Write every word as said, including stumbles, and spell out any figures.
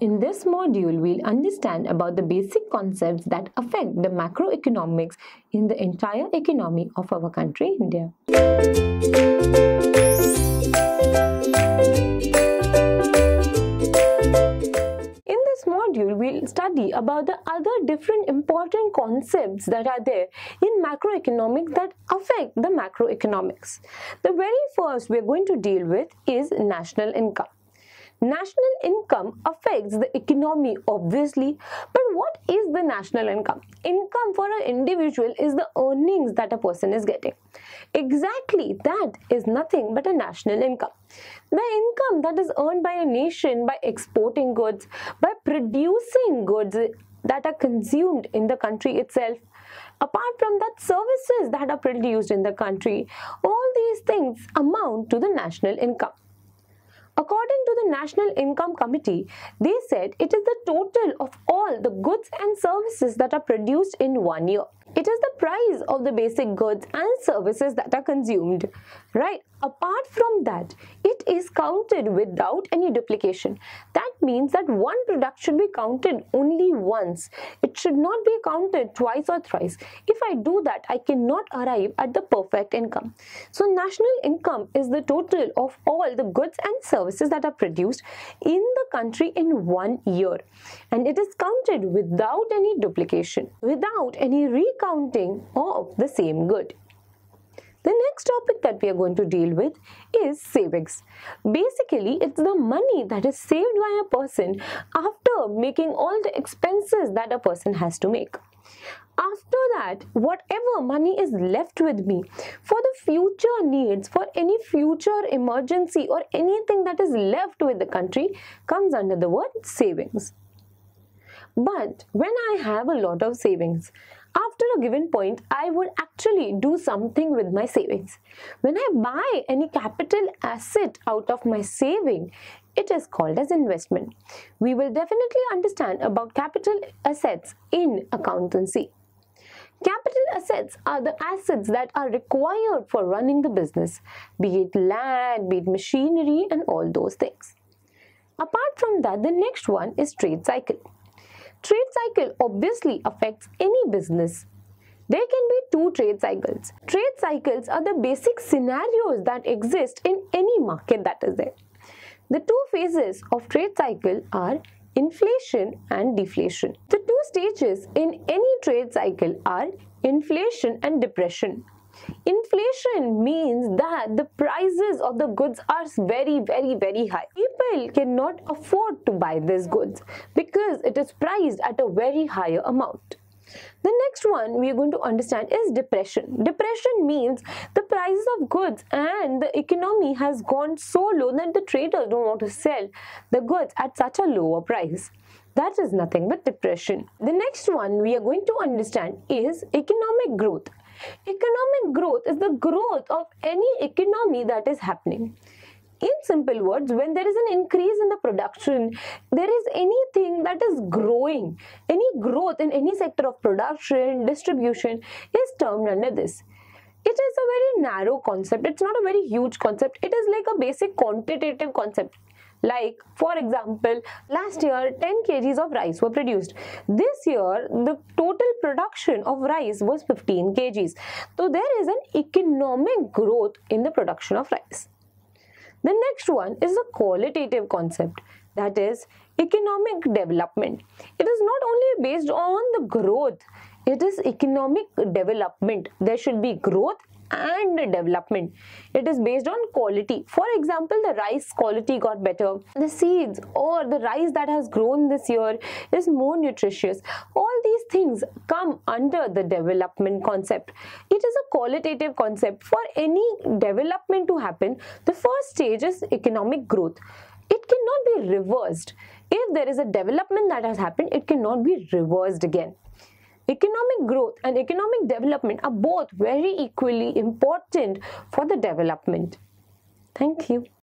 In this module, we'll understand about the basic concepts that affect the macroeconomics in the entire economy of our country, India. In this module, we'll study about the other different important concepts that are there in macroeconomics that affect the macroeconomics. The very first we're going to deal with is national income. National income affects the economy obviously, but what is the national income? Income for an individual is the earnings that a person is getting. Exactly, that is nothing but a national income. The income that is earned by a nation by exporting goods, by producing goods that are consumed in the country itself. Apart from that, services that are produced in the country, all these things amount to the national income. According to the National Income Committee, they said it is the total of all the goods and services that are produced in one year. It is the price of the basic goods and services that are consumed, right? Apart from that, it is counted without any duplication. That means that one product should be counted only once. It should not be counted twice or thrice. If I do that, I cannot arrive at the perfect income. So national income is the total of all the goods and services that are produced in the country in one year. And it is counted without any duplication, without any recounting of the same good. The next topic that we are going to deal with is savings. Basically, it's the money that is saved by a person after making all the expenses that a person has to make. After that, whatever money is left with me for the future needs, for any future emergency or anything that is left with the country comes under the word savings. But when I have a lot of savings, after a given point, I would actually do something with my savings. When I buy any capital asset out of my saving, it is called as investment. We will definitely understand about capital assets in accountancy. Capital assets are the assets that are required for running the business, be it land, be it machinery, and all those things. Apart from that, the next one is trade cycle. Trade cycle obviously affects any business. There can be two trade cycles. Trade cycles are the basic scenarios that exist in any market that is there. The two phases of trade cycle are inflation and deflation. The two stages in any trade cycle are inflation and depression. Inflation means that the prices of the goods are very, very, very high. People cannot afford to buy these goods because it is priced at a very higher amount. The next one we are going to understand is depression. Depression means the prices of goods and the economy has gone so low that the traders don't want to sell the goods at such a lower price. That is nothing but depression. The next one we are going to understand is economic growth. Economic growth is the growth of any economy that is happening. In simple words, when there is an increase in the production, there is anything that is growing. Any growth in any sector of production, distribution is termed under this. It is a very narrow concept. It's not a very huge concept. It is like a basic quantitative concept. Like, for example, last year ten kilograms of rice were produced. This year, the total production of rice was fifteen kilograms. So, there is an economic growth in the production of rice. The next one is a qualitative concept, that is economic development. It is not only based on the growth, it is economic development. There should be growth and development. It is based on quality. For example, the rice quality got better. The seeds or the rice that has grown this year is more nutritious. All these things come under the development concept. It is a qualitative concept. For any development to happen, the first stage is economic growth. It cannot be reversed. If there is a development that has happened, it cannot be reversed again. Economic growth and economic development are both very equally important for the development. Thank you.